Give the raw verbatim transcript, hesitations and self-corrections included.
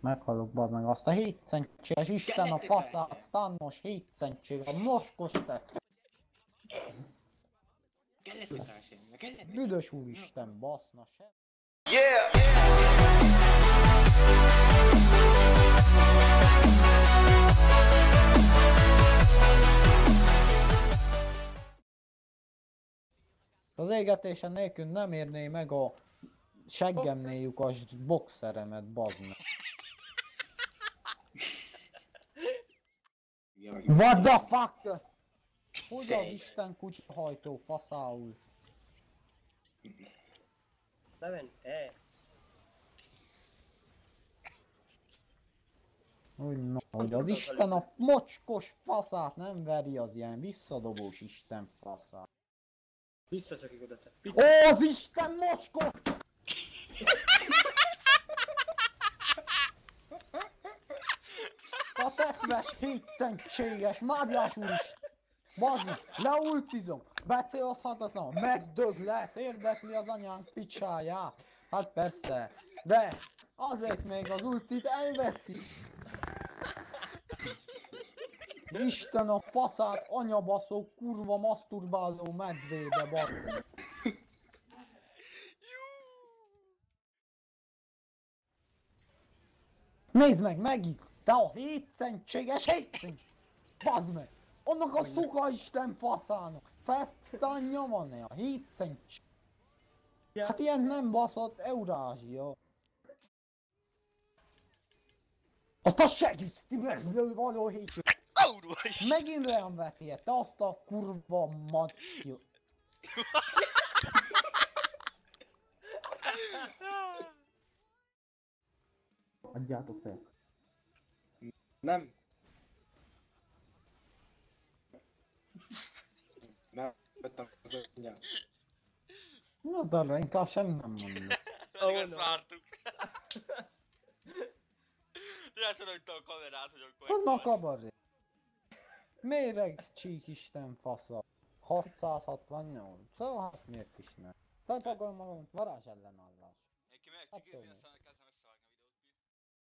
Meghalok, bazd meg azt a hét centses Isten a faszát, stannos hét centség, a moskos tett. Büdös úristen, baszna se. Yeah! Az égetésen nélkül nem érné meg a seggemnél lyukas boxeremet, bazd meg. What the fuck? Hogy az Isten kutyahajtó faszául? Nem, eh. Úgy no, hogy az Isten a mocskos faszát nem veri az ilyen visszadobós Isten faszát. Visszaszakik oda te. Ó, az Isten mocskos! A tetves hét centséges Máriás úristen! Bazd, leultizom, becélozhatatlan, megdög lesz, érdekli az anyánk picsáját. Hát persze, de azért még az ultit elveszi. Isten a faszát, anyabaszó, kurva, maszturbáló medvébe, bazd. Nézd meg, megint, te a hét centséges hét centséges, bazd meg. Annak a szuka Isten faszának! Fesztánja van-e a hét cents? Hát ilyen nem baszott Eurázsia. Azt a segíts, Tibersből való hétső! Megint rám veti te azt a kurva mattyot! Adjátok fel! Nem! Nem, vettem az anyját. Na darra, inkább semmi nem mondom. Pedig ezt vártuk. Látod, hogy te a kamerát, hogy akkor... Az ma kabaré. Méreg csík Isten fasza. hatszázhatvannyolc. Szóval hát miért is nem? Feltagolom magam, varázs ellenállás. Neki meg, csak